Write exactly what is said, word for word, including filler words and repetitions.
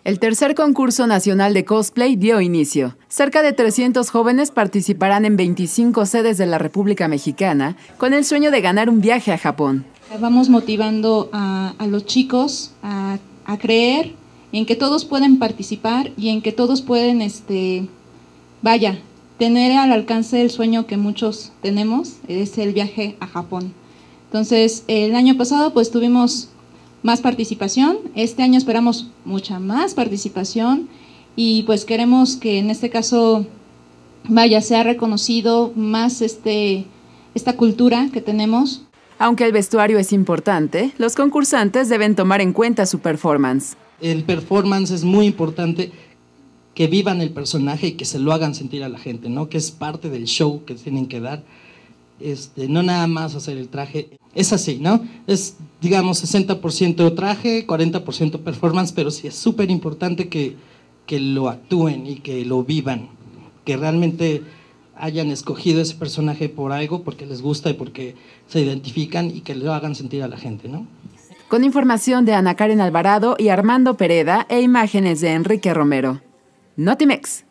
El tercer concurso nacional de cosplay dio inicio. Cerca de trescientos jóvenes participarán en veinticinco sedes de la República Mexicana con el sueño de ganar un viaje a Japón. Vamos motivando a, a los chicos a, a creer en que todos pueden participar y en que todos pueden, este, vaya, tener al alcance el sueño que muchos tenemos, es el viaje a Japón. Entonces, el año pasado pues tuvimos más participación, este año esperamos mucha más participación y pues queremos que en este caso, vaya, sea reconocido más este, esta cultura que tenemos. Aunque el vestuario es importante, los concursantes deben tomar en cuenta su performance. El performance es muy importante, que vivan el personaje y que se lo hagan sentir a la gente, ¿no? Que es parte del show que tienen que dar. Este, no nada más hacer el traje, es así, ¿no? Es, digamos, sesenta por ciento traje, cuarenta por ciento performance, pero sí es súper importante que, que lo actúen y que lo vivan, que realmente hayan escogido ese personaje por algo, porque les gusta y porque se identifican y que lo hagan sentir a la gente, ¿no? Con información de Ana Karen Alvarado y Armando Pereda e imágenes de Enrique Romero. Notimex.